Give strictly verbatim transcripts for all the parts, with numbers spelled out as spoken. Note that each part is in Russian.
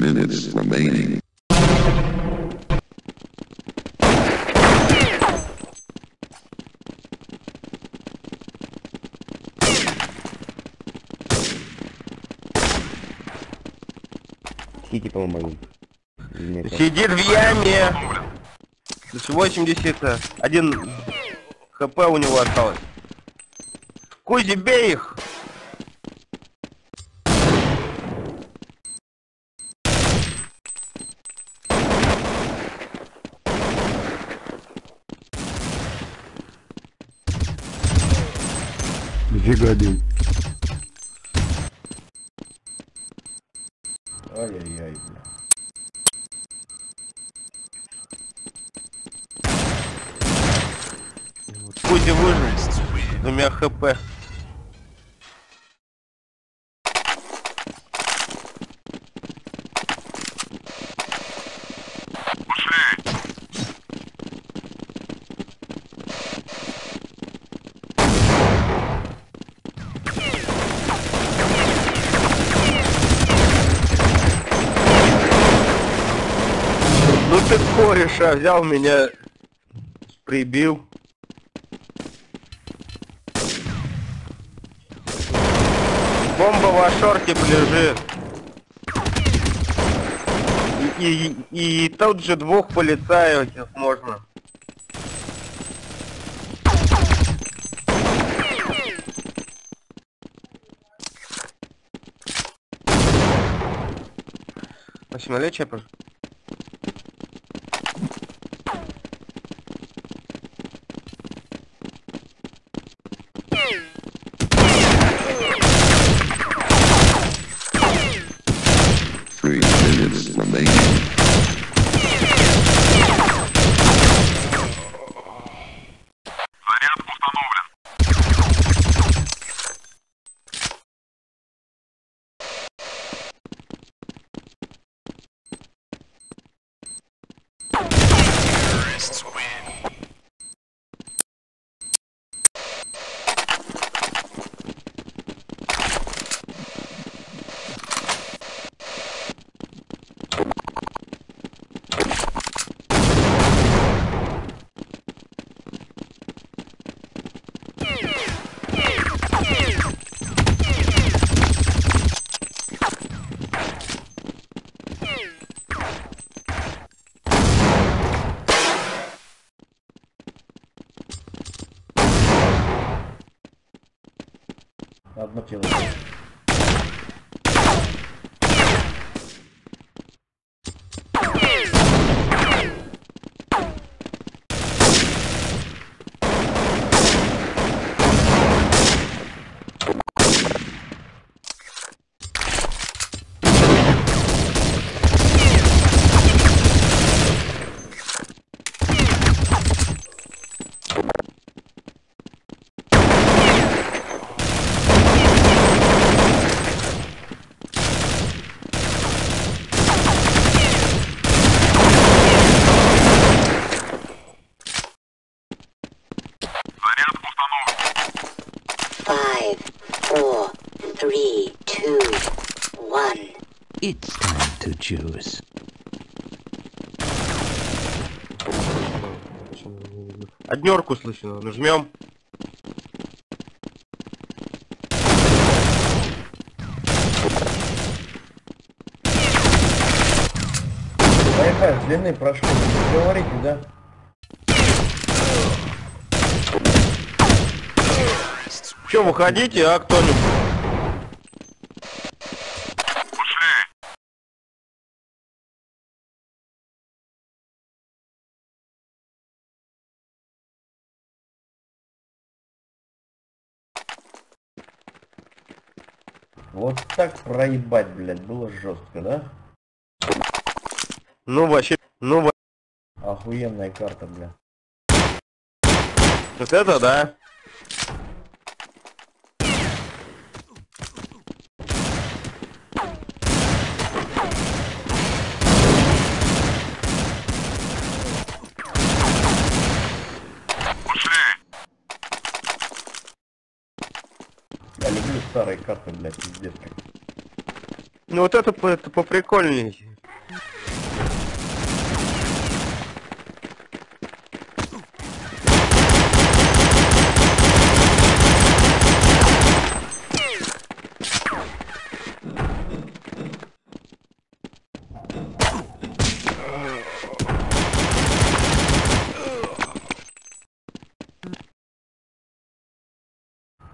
minutes remaining. Сидите, по-моему. Сидит в яме. восемьдесят один хп у него осталось. Кузи, бей их! Нифига дым. Ай-яй-яй, бля. Кузи выжил с двумя хп. Ну ты кореша, взял меня, прибил. Бомба в шорте лежит. И, и, и тут же двух полицаев этих можно. Восьмилетие, пожалуйста. Three minutes remaining. Одно тело. Five, four, three, two, one. It's time to choose. Однерку слышно, нажмем. Wi-Fi с длины прошел. Вы говорите, да? Че, выходите, а кто-нибудь? Вот так проебать, блядь, было жестко, да? Ну вообще, ну во... Охуенная карта, бля. Вот это да. Я люблю старые карты, блядь, пиздец. Ну вот это, по- это поприкольней.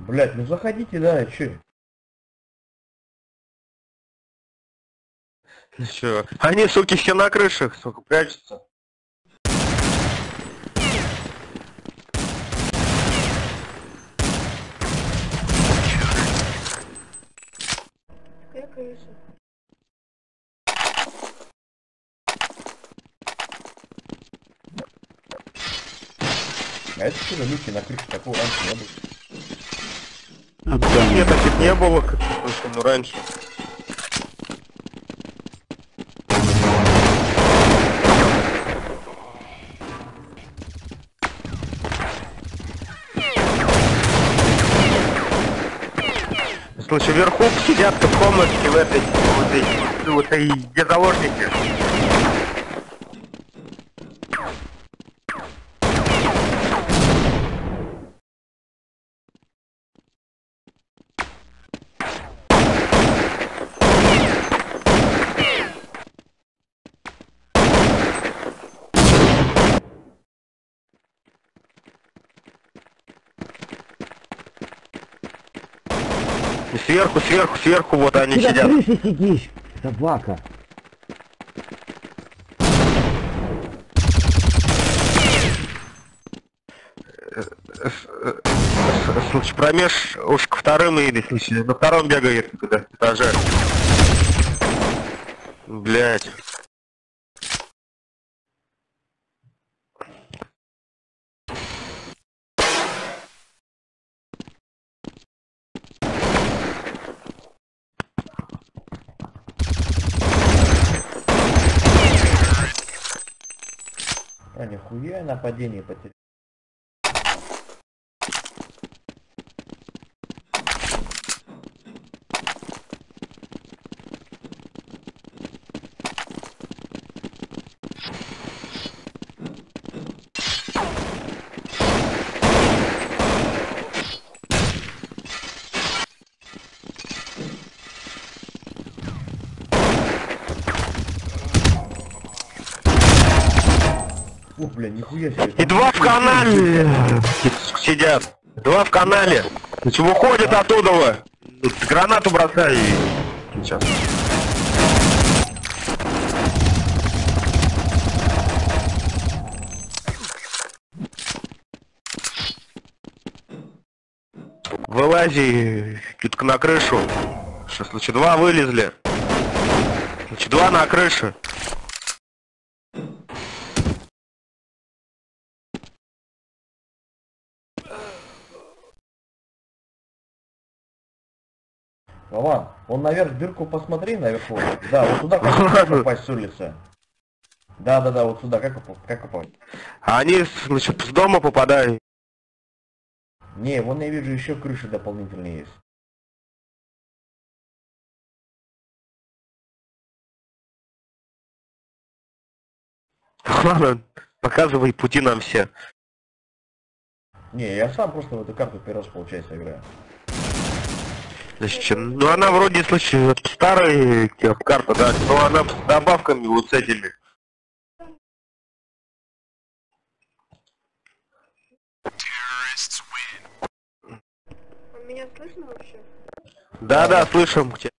Блять, ну заходите, да, че? Ну чё? Они, суки, все на крышах, сука, прячутся. Какая крыша? А это что за люки на крыше, такого раньше не было? I'm Нет, done. таких не было, как слышал, ну раньше. Слушай, вверху сидят в комнатке в этой, вот этой, вот этой, где заложники. И сверху, сверху, сверху, вот они Ты на сидят. крыше сидишь, собака. Слушай, промеж уж к вторым или, слушай, на втором бегает когда этаже. Блять. А нихуя нападение потерял. Ух, бля, нихуя себе. И два в канале сидят. Два в канале. Значит, выходят оттуда. Гранату бросай и... Сейчас. Вылази чутка на крышу. Что, случай, два вылезли. Значит, два на крыше. Вован, он наверх дырку посмотри наверху. Да, вот туда как попасть с улицы. Да, да, да, вот сюда, как попасть? Как попасть? А они, значит, с дома попадают. Не, вон я вижу еще крыши дополнительные есть. Ладно, показывай пути нам все. Не, я сам просто в эту карту первый раз, получается, играю. Значит, ну она вроде, слушай, вот старая карта, да, но она с добавками вот с этими. А меня слышно вообще? Да, да, слышим тебя.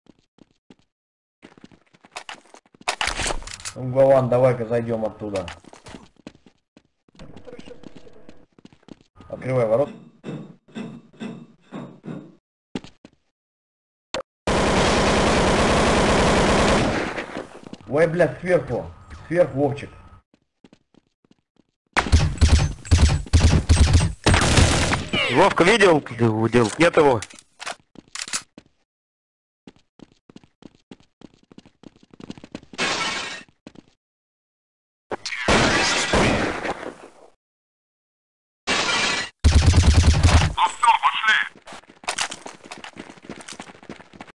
Ну, Вован, давай-ка зайдем оттуда. Хорошо, спасибо. Открывай ворот. Ой, блядь, сверху. Сверху, Вовчик. Вовка видел, где делал? Нет его.